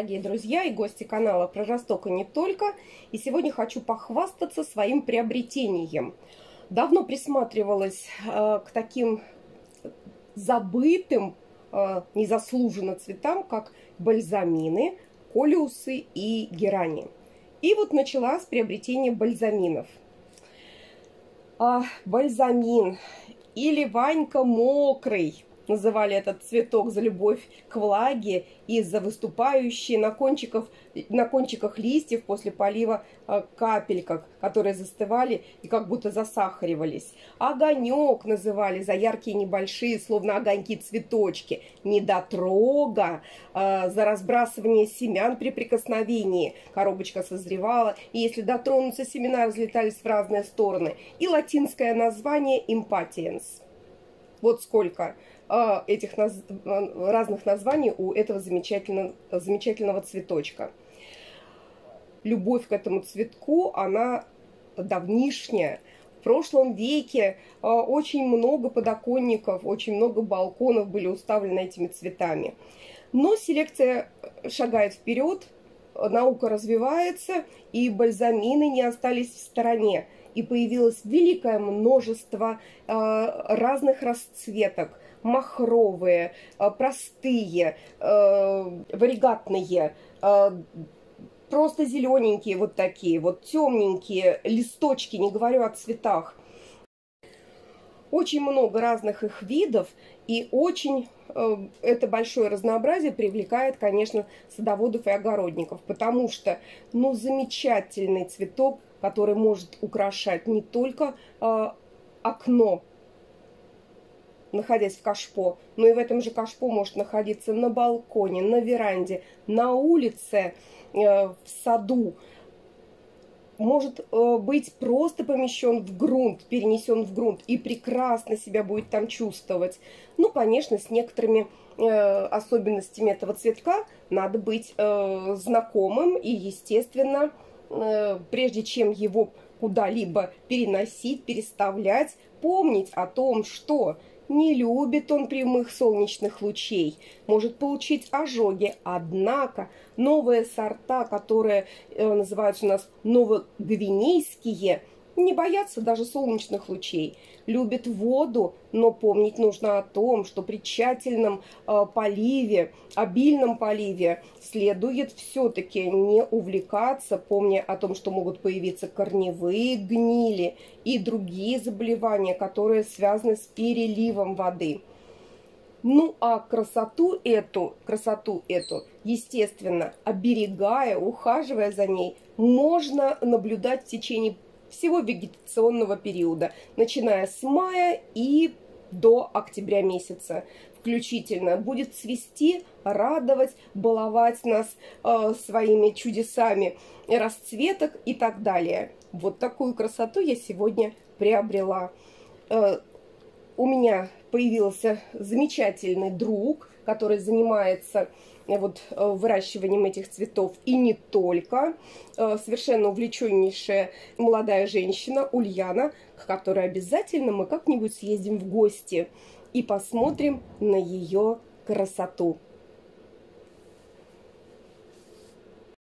дорогие друзья и гости канала про Росток и не только. И сегодня хочу похвастаться своим приобретением. Давно присматривалась к таким забытым, незаслуженно цветам, как бальзамины, колеусы и герани. И вот начала с приобретения бальзаминов. Бальзамин или Ванька мокрый. Называли этот цветок за любовь к влаге и за выступающие на кончиках листьев после полива капельках, которые застывали и как будто засахаривались. Огонек называли за яркие небольшие, словно огоньки, цветочки. Недотрога за разбрасывание семян при прикосновении. Коробочка созревала, и если дотронуться, семена разлетались в разные стороны. И латинское название импатиенс. Вот сколько этих разных названий у этого замечательного цветочка. Любовь к этому цветку, она давнишняя. В прошлом веке очень много подоконников, очень много балконов были уставлены этими цветами. Но селекция шагает вперед, наука развивается, и бальзамины не остались в стороне. И появилось великое множество разных расцветок. Махровые, простые, варигатные, просто зелененькие вот такие, вот темненькие листочки, не говорю о цветах. Очень много разных их видов, и очень это большое разнообразие привлекает, конечно, садоводов и огородников, потому что, ну, замечательный цветок, который может украшать не только окно, находясь в кашпо, но и в этом же кашпо может находиться на балконе, на веранде, на улице, в саду. Может быть просто помещен в грунт, перенесен в грунт и прекрасно себя будет там чувствовать. Ну, конечно, с некоторыми особенностями этого цветка надо быть знакомым и, естественно, прежде чем его куда-либо переносить, переставлять, помнить о том, что не любит он прямых солнечных лучей, может получить ожоги. Однако новые сорта, которые называются у нас новогвинейские, не боятся даже солнечных лучей. Любят воду, но помнить нужно о том, что при тщательном поливе, обильном поливе следует все-таки не увлекаться, помня о том, что могут появиться корневые гнили и другие заболевания, которые связаны с переливом воды. Ну а красоту эту, естественно, оберегая, ухаживая за ней, можно наблюдать в течение всего вегетационного периода, начиная с мая и до октября месяца включительно. Будет цвести, радовать, баловать нас своими чудесами расцветок и так далее. Вот такую красоту я сегодня приобрела. У меня появился замечательный друг, который занимается выращиванием этих цветов и не только. Совершенно увлеченнейшая молодая женщина Ульяна, к которой обязательно мы как-нибудь съездим в гости и посмотрим на ее красоту.